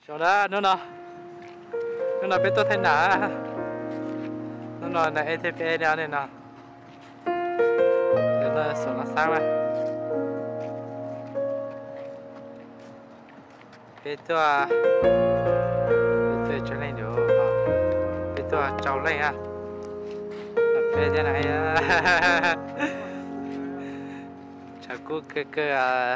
Chỗ đó nó biết tôi thấy nã nó là ATP đó này nè nó số nó sao mà biết tôi cho lên được biết tôi trâu lên à biết thế này chả cố cơ à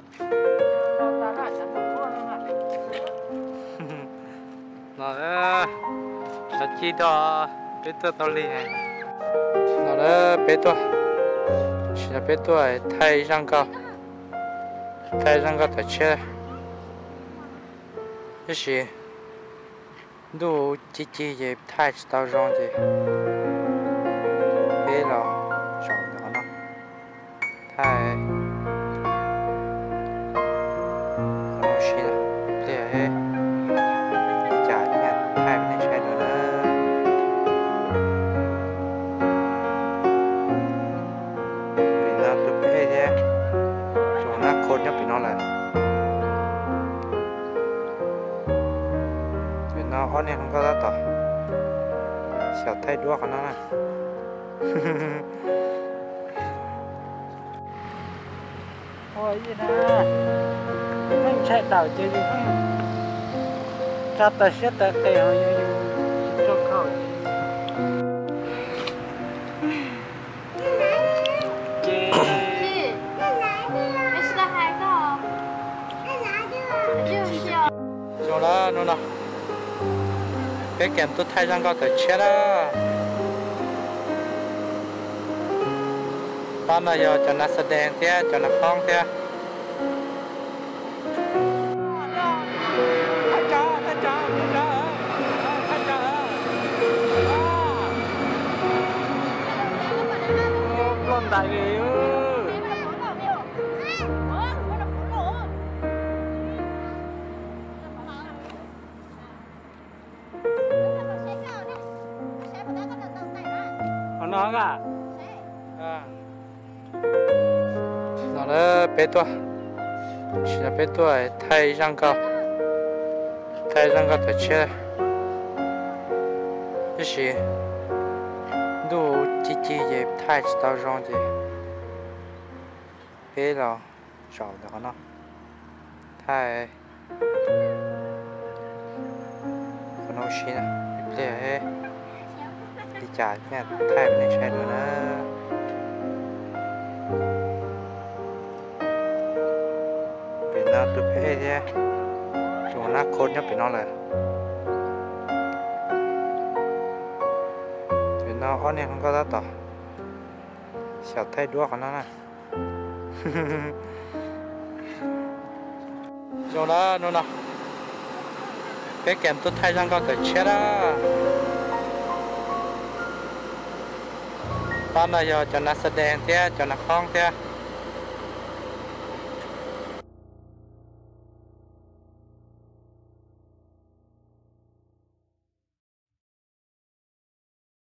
nó đó nó chỉ đó biết tôi tao lên này nó đó biết tôi chỉ là biết tôi thay răng cao phải chết cái gì đủ chỉ về thay tao rong gì biết là rõ đó nó thay không xí là để trả nhận thay bên này sai nữa đó vì nó tụi bé thế chúng nó khôn nhất vì nó là nó ở này không có đó tỏ sợ thay đua của nó này ôi gì nè anh chạy đảo chơi gì không ra ta sẽ ta cây hồi cho khẩu 是，没吃的孩子哦。就是哦。 chỗ đó nó bé kèm tôi thay răng cao tới chết đó con này giờ cho nó sạch đèn thế cho nó phong thế con đại đi nó à nó đó bé tôi chỉ là bé tôi thay răng cao tới chết cái gì đủ chỉ về thay tao rong gì biết là rõ đó nó thay không nói gì nè để đi trả nha thay bên này sai nữa đó vì nó tụi bé thế chúng nó khôn nhất vì nó là vì nó ở này không có đó tỏ sợ thay đua của nó này chỗ đó nó bé kèm tôi thay răng cao tới chết đó con này giờ cho nó sạch đèn thế cho nó phong thế